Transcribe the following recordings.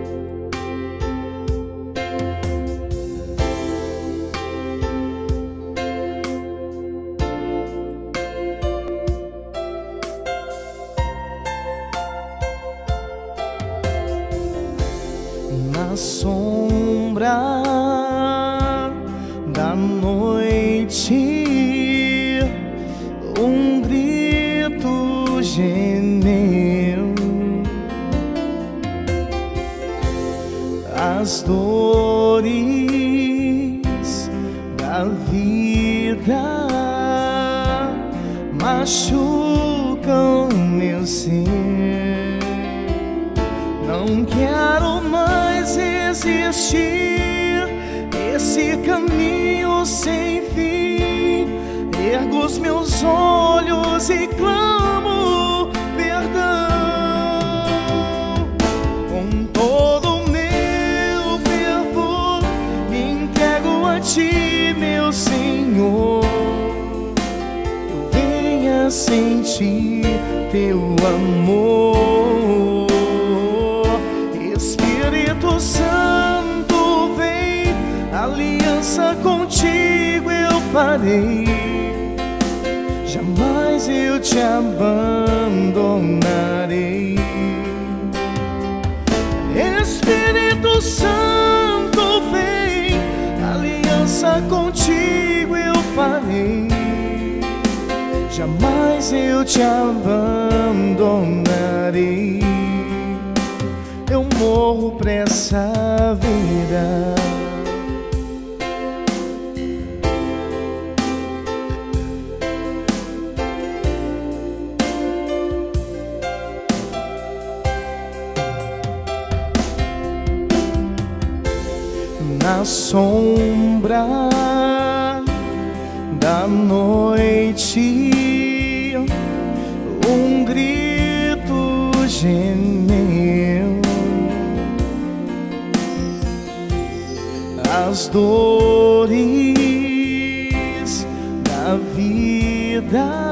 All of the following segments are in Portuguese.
Na sombra da noite, um grito gemeu. As dores da vida machucam meu ser. Não quero mais existir esse caminho sem fim. Ergo os meus olhos e clamo perdão. Com todo o meu fervor me entrego a Ti, meu Senhor. Eu venha sentir Teu amor. Espírito Santo, vem, aliança contigo eu farei. Jamais eu te abandonarei. Espírito Santo, vem, aliança contigo eu farei. Jamais eu te abandonarei. Eu morro pra essa vida. Na sombra da noite, um grito gemeu. As dores da vida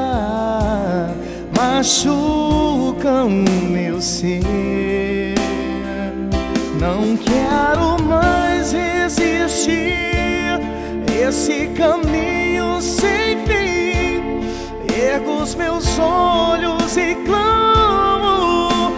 machucam meu ser. Não quero mais existir esse caminho sem fim. Ergo os meus olhos e clamo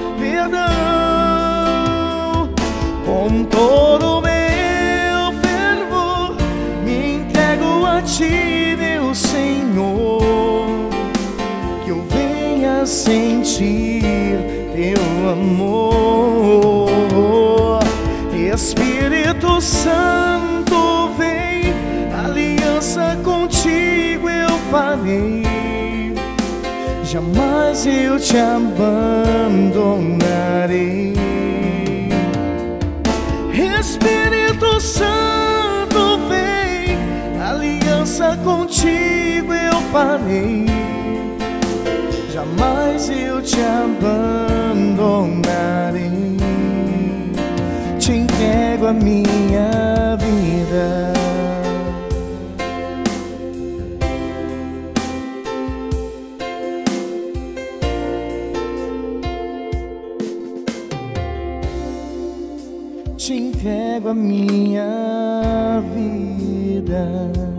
perdão. Com todo o meu fervor me entrego a Ti, meu Senhor. Que eu venha sentir Teu amor. Espírito Santo, vem, aliança contigo eu farei. Jamais eu te abandonarei. Espírito Santo, vem, aliança contigo eu farei. Jamais eu te abandonarei. Te entrego a minha vida. Te entrego a minha vida.